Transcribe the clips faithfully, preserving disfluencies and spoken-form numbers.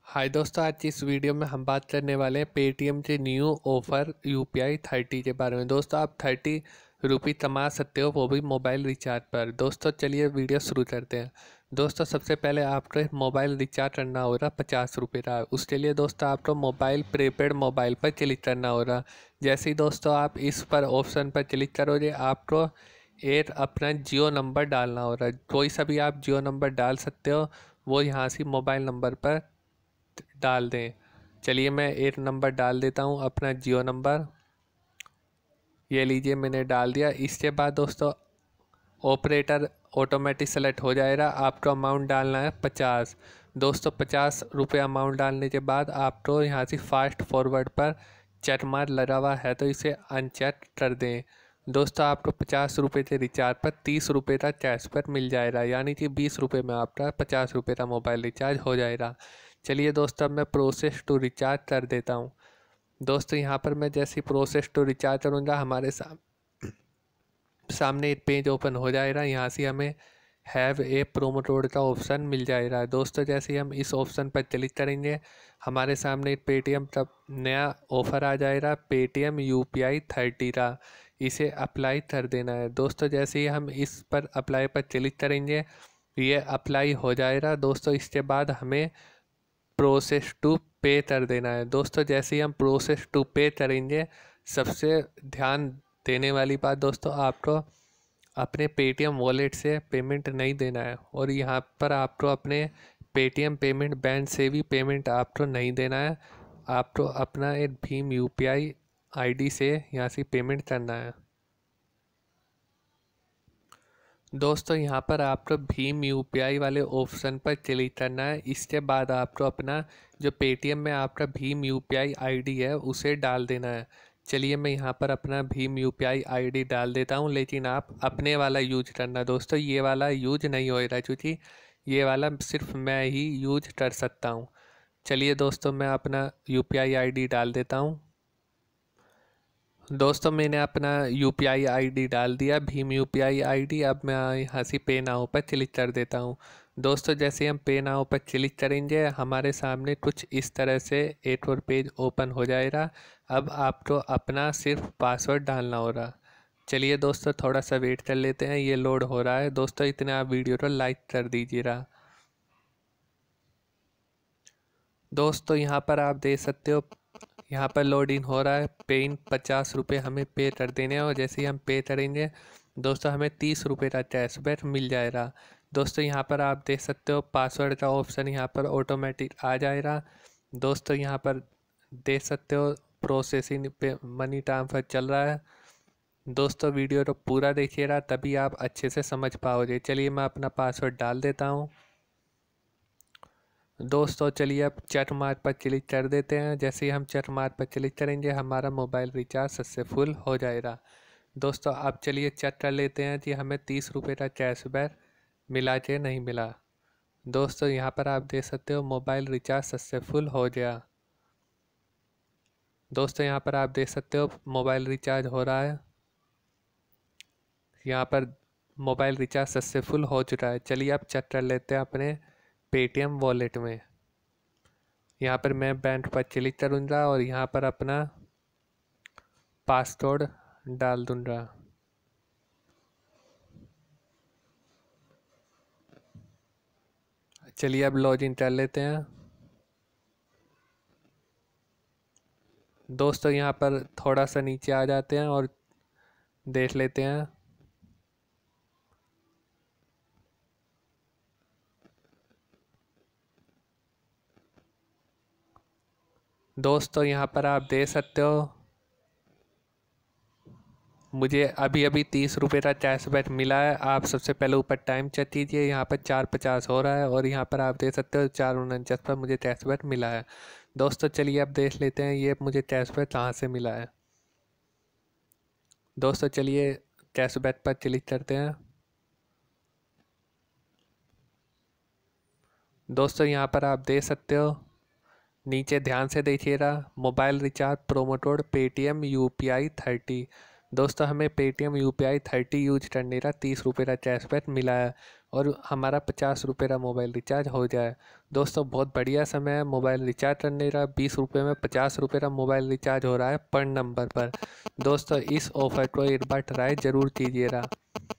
हाय दोस्तों, आज की इस वीडियो में हम बात करने वाले हैं पेटीएम के new offer U P I thirty के बारे में। दोस्तों, आप थर्टी रुपी कमा सकते हो, वो भी मोबाइल रिचार्ज पर। दोस्तों चलिए वीडियो शुरू करते हैं। दोस्तों सबसे पहले आपको मोबाइल रिचार्ज करना होगा पचास रुपये का। उसके लिए दोस्तों आपको मोबाइल प्रीपेड मोबाइल पर क्लिक करना होगा। जैसे ही दोस्तों आप इस पर ऑप्शन पर क्लिक करोगे, आपको एक अपना जियो नंबर डालना होगा। कोई सा भी आप जियो नंबर डाल सकते हो, वो यहाँ से मोबाइल नंबर पर डाल दें। चलिए मैं एक नंबर डाल देता हूँ, अपना जियो नंबर। ये लीजिए, मैंने डाल दिया। इसके बाद दोस्तों ऑपरेटर ऑटोमेटिक सेलेक्ट हो जाएगा। आपको अमाउंट डालना है पचास। दोस्तों पचास रुपये अमाउंट डालने के बाद आपको यहाँ से फास्ट फॉरवर्ड पर चेक मार्क लगा हुआ है, तो इसे अनचेक कर दें। दोस्तों आपको पचास रुपये के रिचार्ज पर तीस रुपये का कैशबैक मिल जाएगा, यानी कि बीस रुपये में आपका पचास रुपये का मोबाइल रिचार्ज हो जाएगा। चलिए दोस्तों, अब मैं प्रोसेस टू रिचार्ज कर देता हूँ। दोस्तों यहाँ पर मैं जैसे प्रोसेस टू रिचार्ज करूँगा, हमारे साम सामने एक पेज ओपन हो जाएगा। यहाँ से हमें हैव ए प्रोमो कोड का ऑप्शन मिल जाएगा। दोस्तों जैसे ही हम इस ऑप्शन पर क्लिक करेंगे, हमारे सामने एक पेटीएम का नया ऑफ़र आ जाएगा, Paytm U P I thirty का। इसे अप्लाई कर देना है। दोस्तों जैसे ही हम इस पर अप्लाई पर क्लिक करेंगे, ये अप्लाई हो जाएगा। दोस्तों इसके बाद हमें प्रोसेस टू पे कर देना है। दोस्तों जैसे ही हम प्रोसेस टू पे करेंगे, सबसे ध्यान देने वाली बात दोस्तों, आपको अपने पेटीएम वॉलेट से पेमेंट नहीं देना है, और यहाँ पर आपको अपने पेटीएम पेमेंट बैंक से भी पेमेंट आपको नहीं देना है। आपको अपना एक भीम U P I I D से यहाँ से पेमेंट करना है। दोस्तों यहाँ पर आपको भीम यू पी आई वाले ऑप्शन पर क्लिक करना है। इसके बाद आपको अपना जो पेटीएम में आपका भीम U P I I D है, उसे डाल देना है। चलिए मैं यहाँ पर अपना भीम U P I I D डाल देता हूँ, लेकिन आप अपने वाला यूज करना। दोस्तों ये वाला यूज नहीं हो रहा, क्योंकि ये वाला सिर्फ मैं ही यूज कर सकता हूँ। चलिए दोस्तों, मैं अपना U P I I D डाल देता हूँ। दोस्तों मैंने अपना U P I I D डाल दिया, भीम U P I I D. अब मैं यहाँ से पे नाउ पर क्लिक कर देता हूँ। दोस्तों जैसे हम पे नाउ पर क्लिक करेंगे, हमारे सामने कुछ इस तरह से एक और पेज ओपन हो जाएगा। अब आपको अपना सिर्फ पासवर्ड डालना होगा। चलिए दोस्तों थोड़ा सा वेट कर लेते हैं, ये लोड हो रहा है। दोस्तों इतने आप वीडियो को लाइक कर दीजिएगा। दोस्तों यहाँ पर आप देख सकते हो, यहाँ पर लोड इन हो रहा है। पे इन पचास रुपये हमें पे कर देने हैं, और जैसे ही हम पे करेंगे दोस्तों, हमें तीस रुपये का कैशबैक मिल जाएगा। दोस्तों यहाँ पर आप देख सकते हो पासवर्ड का ऑप्शन यहाँ पर ऑटोमेटिक आ जाएगा। दोस्तों यहाँ पर देख सकते हो प्रोसेसिंग पे मनी ट्रांसफ़र चल रहा है। दोस्तों वीडियो को पूरा देखिएगा, तभी आप अच्छे से समझ पाओगे। चलिए मैं अपना पासवर्ड डाल देता हूँ। दोस्तों चलिए अब चेक मार्क पर क्लिक कर देते हैं। जैसे ही हम चेक मार्क पर क्लिक करेंगे, हमारा मोबाइल रिचार्ज सक्सेसफुल हो जाएगा। दोस्तों अब चलिए चेक कर लेते हैं कि हमें तीस रुपये का कैशबैक मिला कि नहीं मिला। दोस्तों यहाँ पर आप देख सकते हो मोबाइल रिचार्ज सक्सेसफुल हो गया। दोस्तों यहाँ पर आप देख सकते हो मोबाइल रिचार्ज हो रहा है। यहाँ पर मोबाइल रिचार्ज सक्सेसफुल हो चुका है। चलिए अब चेक कर लेते हैं अपने पेटीएम वॉलेट में। यहाँ पर मैं बैंक पर क्लिक करूँगा और यहाँ पर अपना पासवर्ड डाल दूँगा। चलिए अब लॉगिन कर लेते हैं। दोस्तों यहाँ पर थोड़ा सा नीचे आ जाते हैं और देख लेते हैं। दोस्तों यहाँ पर आप देख सकते हो मुझे अभी अभी तीस रुपये का कैशबैक मिला है। आप सबसे पहले ऊपर टाइम चेक कीजिए, यहाँ पर चार पचास हो रहा है, और यहाँ पर आप देख सकते हो चार उनचास पर मुझे कैशबैक मिला है। दोस्तों चलिए अब देख लेते हैं ये मुझे कैशबैक कहाँ से मिला है। दोस्तों चलिए कैशबैक पर क्लिक करते हैं। दोस्तों यहाँ पर आप देख सकते हो, नीचे ध्यान से देखिएगा, mobile recharge promo code Paytm U P I thirty. दोस्तों हमें Paytm U P I thirty use करने का तीस रुपये का कैशबैक मिला है और हमारा पचास रुपये का मोबाइल रिचार्ज हो जाए। दोस्तों बहुत बढ़िया समय है मोबाइल रिचार्ज करने का। बीस रुपये में पचास रुपये का मोबाइल रिचार्ज हो रहा है पर नंबर पर। दोस्तों इस ऑफ़र को एक बार ट्राई ज़रूर कीजिएगा।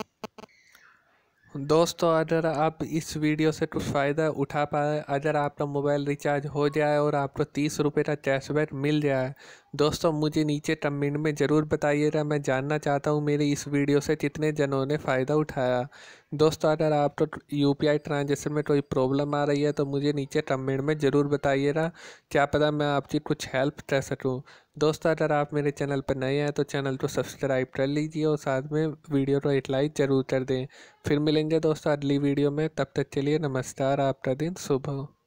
दोस्तों अगर आप इस वीडियो से कुछ फ़ायदा उठा पाए, अगर आपका मोबाइल रिचार्ज हो जाए और आपको तीस रुपये का कैशबैक मिल जाए, दोस्तों मुझे नीचे कमेंट में ज़रूर बताइएगा। मैं जानना चाहता हूँ मेरे इस वीडियो से कितने जनों ने फ़ायदा उठाया। दोस्तों अगर आपको यू पी आई ट्रांजेक्शन में कोई प्रॉब्लम आ रही है तो मुझे नीचे कमेंट में ज़रूर बताइएगा, क्या पता मैं आपकी कुछ हेल्प कर सकूँ। दोस्तों अगर आप मेरे चैनल पर नए हैं तो चैनल को सब्सक्राइब कर लीजिए और साथ में वीडियो को एक लाइक ज़रूर कर दें। फिर मिलेंगे दोस्तों अगली वीडियो में, तब तक के लिए नमस्कार। आपका दिन शुभ हो।